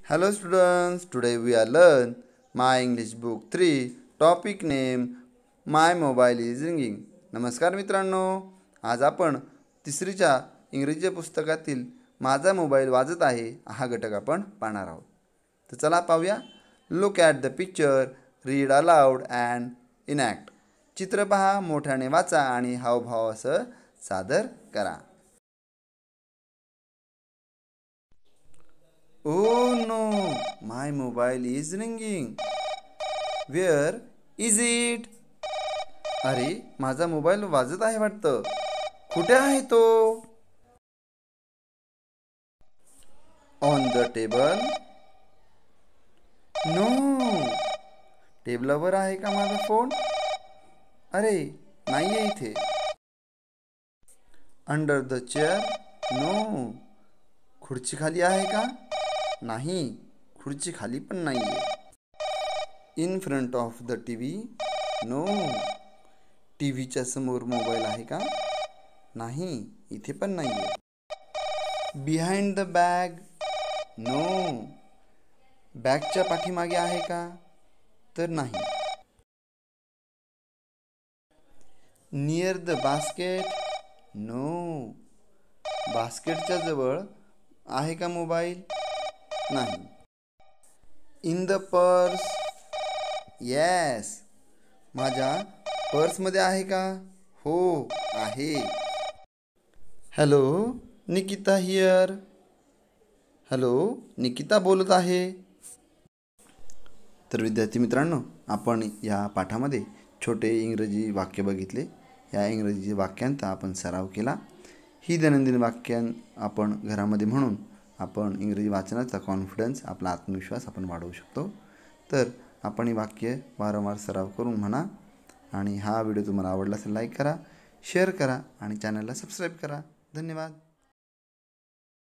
Hello students, today we are learn my English book 3 topic name My mobile is ringing. नमस्कार मित्रांनो, आज आपण तिसरीच्या इंग्रजी पुस्तकातील माझा मोबाईल वाजत आहे हा घटक आपण पाहणार आहोत. तर चला पाहूया. Look at the picture, read aloud and enact. चित्र पहा, मोठ्याने वाचा आणि हावभावासह सादर करा. Oh no, my mobile is ringing. Where is it? अरे, माझा मोबाईल वाजत आहे वाटतं. कुठे आहे तो? On the table? No. टेबलावर आहे का माझा फोन? अरे, नाहीये इथे. Under the chair? No. खुर्ची खाली आहे का? नाही, खुर्ची खाली पण नाहीये. In front of the TV? No. टीव्हीच्या समोर मोबाईल आहे का? नाही, इथे पण नाहीये. Behind the bag? नो. बॅगच्या पाठीमागे आहे का? तर नाही. Near the basket? नो. बास्केटच्या जवळ आहे का मोबाईल? नाही. In the purse? येस. माझ्या पर्समध्ये आहे का? हो, आहे. Hello, Nikita here. Hello, Nikita बोलत आहे. तर विद्यार्थी मित्रांनो, आपण या पाठामध्ये छोटे इंग्रजी वाक्य बघितले. या इंग्रजी वाक्यांचा आपण सराव केला. ही दैनंदिन वाक्य आपण घरामध्ये म्हणून आपण इंग्रजी वाचनाचा कॉन्फिडन्स, आपला आत्मविश्वास आपण वाढवू शकतो. तर आपण ही वाक्य वारंवार सराव करून म्हणा. आणि हा व्हिडिओ तुम्हाला आवडला असेल लाईक करा, शेअर करा आणि चॅनलला सबस्क्राईब करा. धन्यवाद.